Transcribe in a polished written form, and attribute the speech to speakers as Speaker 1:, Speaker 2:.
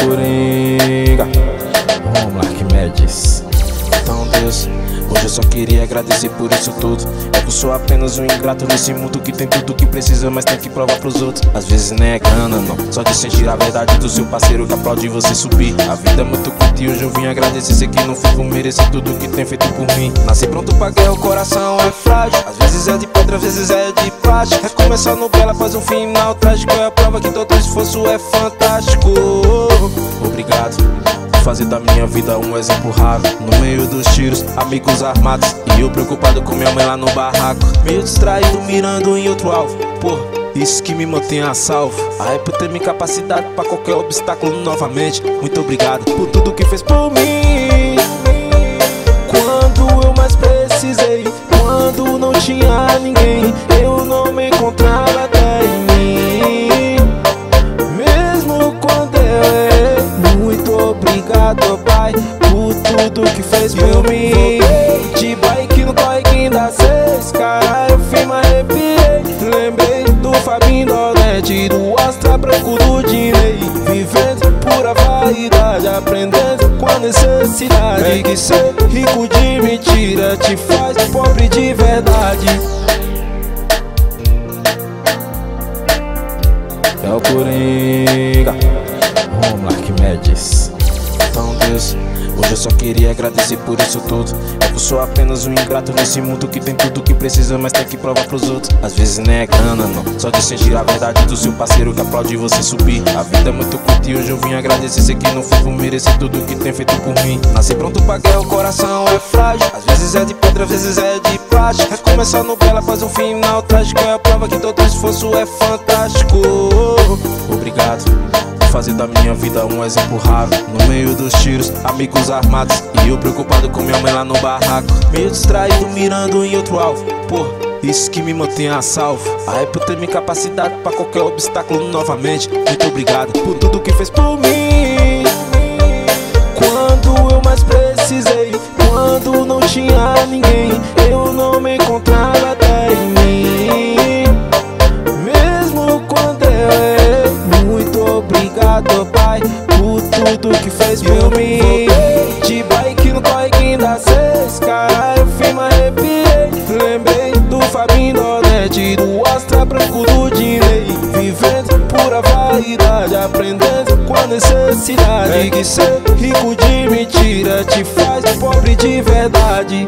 Speaker 1: Coringa, Monark Mendes. Então Deus, hoje eu só queria agradecer por isso tudo. É que eu sou apenas um ingrato nesse mundo que tem tudo que precisa, mas tem que provar pros outros. Às vezes nem é grana não, só de sentir a verdade do seu parceiro que aplaude você subir. A vida é muito curta e hoje eu vim agradecer. Sei que não fui por merecer tudo que tem feito por mim. Nasci pronto pra guerra, o coração é frágil. Às vezes é de pedra, às vezes é de plástico. Recomeçar no bela faz um final trágico. É a prova que todo esforço é fantástico. Obrigado por fazer da minha vida um exemplo raro. No meio dos tiros, amigos armados, e eu preocupado com minha mãe lá no barraco. Meio distraído, mirando em outro alvo. Porra, isso que me mantém a salvo. Aí por ter minha capacidade pra qualquer obstáculo novamente. Muito obrigado por tudo que fez por mim. Quando eu mais precisei, quando não tinha ninguém, eu não me encontrava até em mim. Mesmo quando eu errei, muito obrigado, Pai, por tudo que fez por mim. De bike no Corre das 6, caralho, eu fui, me arrepiei. Lembrei do Fabinho Donete, do Astra branco do Dinei. Vivendo pura vaidade, aprendendo com a necessidade. É que ser rico de mentira te faz pobre de verdade. É o Coringa, Monark Mendes. Então Deus, hoje eu só queria agradecer por isso tudo. É que eu sou apenas um ingrato nesse mundo que tem tudo que precisa, mas tem que provar pros outros. Às vezes nem é grana não, só de sentir a verdade do seu parceiro que aplaude você subir. A vida é muito curta e hoje eu vim agradecer. Sei que não fui por merecer tudo que tem feito por mim. Nasci pronto pra guerra, o coração é frágil. Às vezes é de pedra, às vezes é de plástico. Recomeçar no bela faz um final trágico. É a prova que todo esforço é fantástico. Obrigado por fazer da minha vida um exemplo raro. No meio dos tiros, amigos armados, e eu preocupado com minha mãe lá no barraco. Meio distraído, mirando em outro alvo. Porra, isso que me mantém a salvo. Aí por ter minha capacidade pra qualquer obstáculo novamente. Muito obrigado por tudo que fez por mim. Quando eu mais precisei, quando não tinha ninguém, eu não me encontrava até em mim. Mesmo quando eu errei, muito obrigado, Pai, por tudo que fez por mim. De bike no Corre das 6, caralho, eu fui, me arrepiei. Lembrei do Fabinho Donete, do Astra branco do Dinei. Vivendo pura vaidade, aprendendo com a necessidade. É que ser rico de mentira te faz pobre de verdade.